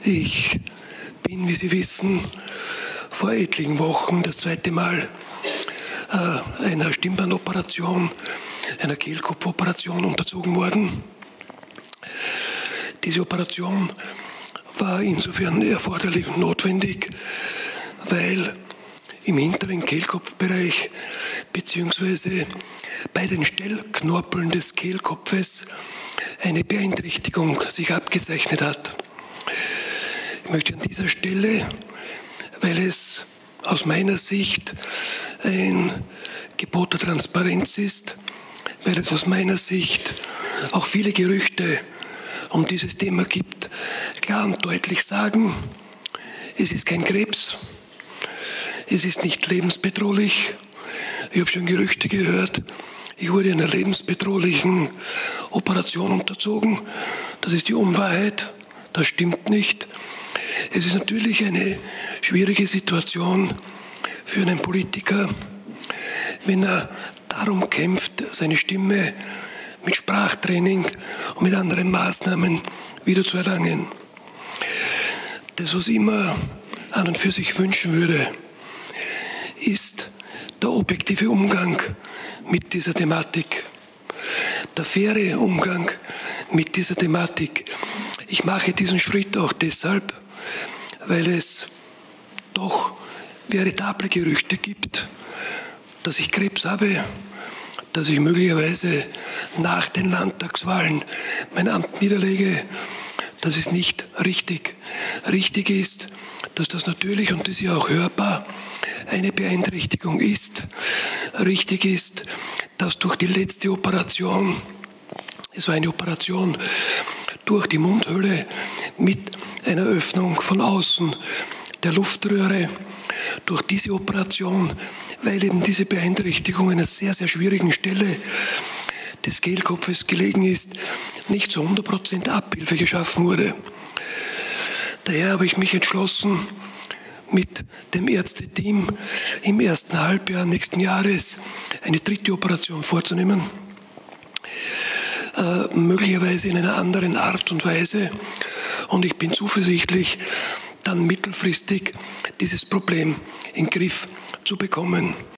Ich bin, wie Sie wissen, vor etlichen Wochen das zweite Mal einer Stimmbandoperation, einer Kehlkopfoperation unterzogen worden. Diese Operation war insofern erforderlich und notwendig, weil im hinteren Kehlkopfbereich bzw. bei den Stellknorpeln des Kehlkopfes eine Beeinträchtigung sich abgezeichnet hat. Ich möchte an dieser Stelle, weil es aus meiner Sicht ein Gebot der Transparenz ist, weil es aus meiner Sicht auch viele Gerüchte um dieses Thema gibt, klar und deutlich sagen, es ist kein Krebs, es ist nicht lebensbedrohlich. Ich habe schon Gerüchte gehört, ich wurde einer lebensbedrohlichen Operation unterzogen. Das ist die Unwahrheit, das stimmt nicht. Es ist natürlich eine schwierige Situation für einen Politiker, wenn er darum kämpft, seine Stimme mit Sprachtraining und mit anderen Maßnahmen wieder zu erlangen. Das, was ich immer an und für sich wünschen würde, ist der objektive Umgang mit dieser Thematik, der faire Umgang mit dieser Thematik. Ich mache diesen Schritt auch deshalb, weil es doch veritable Gerüchte gibt, dass ich Krebs habe, dass ich möglicherweise nach den Landtagswahlen mein Amt niederlege. Das ist nicht richtig. Richtig ist, dass das natürlich, und das ist ja auch hörbar, eine Beeinträchtigung ist. Richtig ist, dass durch die letzte Operation, es war eine Operation durch die Mundhöhle mit einer Öffnung von außen der Luftröhre, durch diese Operation, weil eben diese Beeinträchtigung an einer sehr, sehr schwierigen Stelle des Kehlkopfes gelegen ist, nicht zu 100% Abhilfe geschaffen wurde. Daher habe ich mich entschlossen, mit dem Ärzteteam im ersten Halbjahr nächsten Jahres eine dritte Operation vorzunehmen, möglicherweise in einer anderen Art und Weise. Und ich bin zuversichtlich, dann mittelfristig dieses Problem in den Griff zu bekommen.